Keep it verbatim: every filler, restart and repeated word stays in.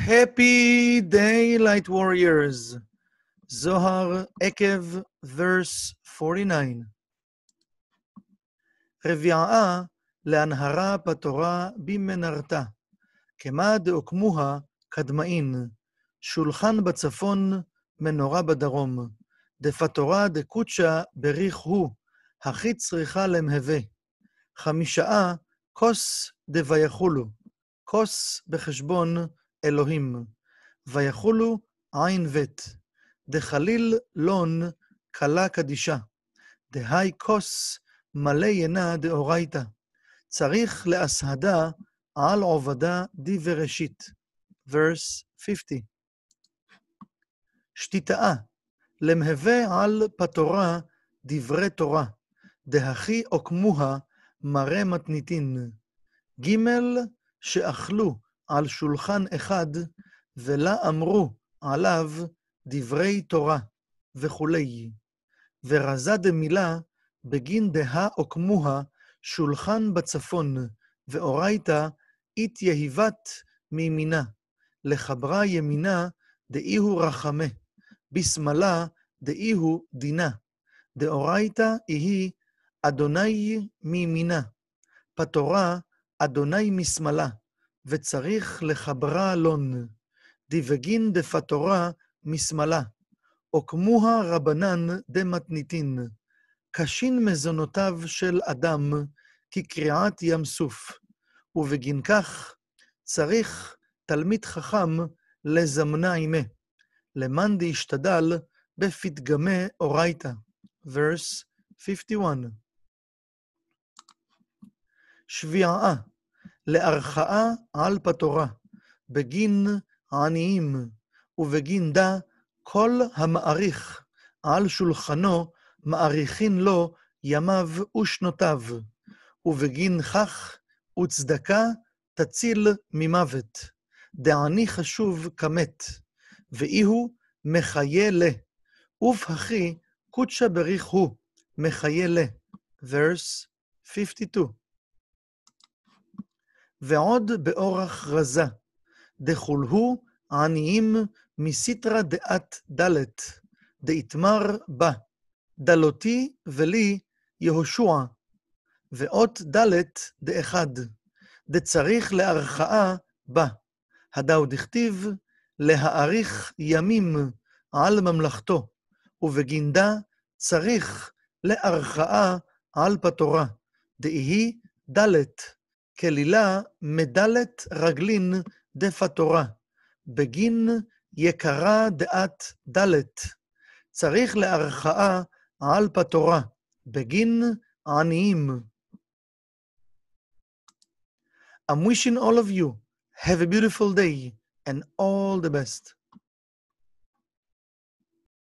Happy day, light warriors. Zohar Ekev, verse forty-nine. רביעה להנהרה בתורה במנרתה, כמה דאוקמוה קדמאין, שולחן בצפון, מנורה בדרום, דפתורה דקוצ'ה בריך הוא, הכי צריכה למהווה. חמישאה כוס דוויחולו, כוס בחשבון אלוהים, ויחולו עין ות, דחליל לון קלה קדישה, דהי כוס מלא ינה דאורייתא, צריך להסהדה על עובדה די וראשית. verse fifty. שתיתאה, למהווה על פתורה דברי תורה, דהכי עוקמוה מראה מתניתין. ג' שאכלו על שולחן אחד, ולה אמרו עליו דברי תורה, וכולי. ורזה דמילה, בגין דה עוקמוה שולחן בצפון, ואורייתא אית יהיבת מימינה, לחברה ימינה דאיהו רחמה, בשמאלה דאיהו דינה, דאורייתא איהי אדוני מימינה, פתורה אדוני משמאלה, וצריך לחברה לון, דיבגין דפתורה משמאלה, עוקמוה רבנן דמתניתין, קשין מזונותיו של אדם כקריעת ים סוף, ובגין כך צריך תלמיד חכם לזמנה עימה, למאן דהשתדל בפתגמי אורייתא. verse fifty-one. שביעה, להרחאה על פתורה, בגין עניים, ובגין דה כל המעריך על שולחנו, מעריכין לו ימיו ושנותיו, ובגין כך וצדקה תציל ממוות, דעני חשוב כמת, ואיהו מחיה לה, ובהכי קודשא בריך הוא, מחיה לה. verse fifty-two. ועוד באורח רזה, דכולהו עניים מסיטרא דעת דלת, דאיתמר בה, דלותי ולי יהושע, ואות דלת דאחד, דצריך להרחאה בה, הדאו דכתיב להאריך ימים על ממלכתו, ובגינדה צריך להרחאה על פתורה, דאיהי דלת, כלילה מדלת רגלין דפתורה, בגין יקרה דעת דלת, צריך להרחאה על פתורה, בגין עניים. I'm wishing all of you have a beautiful day and all the best.